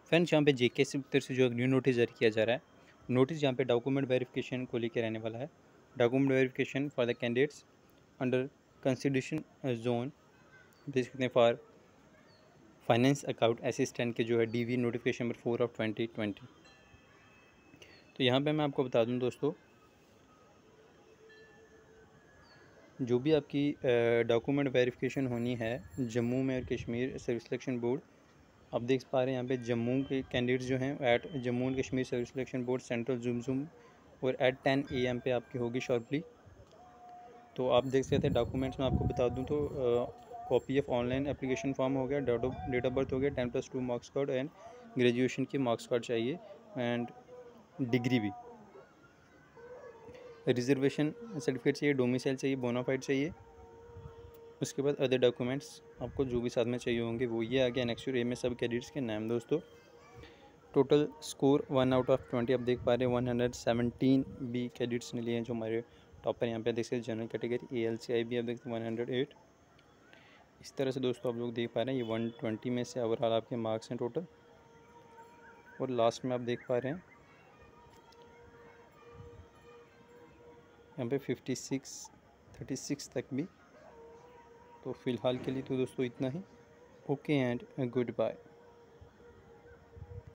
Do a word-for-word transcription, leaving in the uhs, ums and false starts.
Friends यहाँ पे जेके की तरफ से जो एक न्यू नोटिस जारी किया जा रहा है, नोटिस यहाँ पे डॉक्यूमेंट वेरिफिकेशन को लेकर रहने वाला है। Document verification for the candidates under consideration zone basically for finance account assistant के जो है DV notification number four of twenty twenty. तो यहाँ पे मैं आपको बता दूँ दोस्तों, जो भी आपकी डॉक्यूमेंट वेरिफिकेशन होनी है जम्मू में और कश्मीर सर्विस सिलेक्शन बोर्ड, आप देख पा रहे हैं यहाँ पे जम्मू के कैंडिडेट्स जो हैं at Jammu and Kashmir service selection board central जुम जुम और एट टेन ए एम पे आपकी होगी शॉर्टली। तो आप देख सकते हैं डॉक्यूमेंट्स में आपको बता दूं तो copy of online application form हो गया, डेट ऑफ बर्थ हो गया, ten plus two marks card and graduation की मार्क्स कार्ड चाहिए एंड डिग्री भी, रिजर्वेशन सर्टिफिकेट चाहिए, डोमिसाइल चाहिए, बोनाफाइड चाहिए। उसके बाद अदर डॉक्यूमेंट्स आपको जो भी साथ में चाहिए होंगे वो ये आ गया। नेक्स्ट ए में सब कैडेट्स के नाम दोस्तों। Total score one out of twenty आप देख पा रहे हैं, one hundred seventeen B cadets ने लिए हैं जो हमारे टॉपर यहाँ पे देख सकते general category A L C I B आप देखते हैं वन हंड्रेड एट। इस तरह से दोस्तों आप लोग देख पा रहे हैं ये वन ट्वेंटी में से ओवरऑल आपके मार्क्स हैं टोटल। और लास्ट में आप देख पा रहे हैं यहाँ पे फिफ्टी सिक्स थर्टी सिक्स तक भी। तो फ़िलहाल के लिए तो दोस्तों इतना ही। Okay and good bye.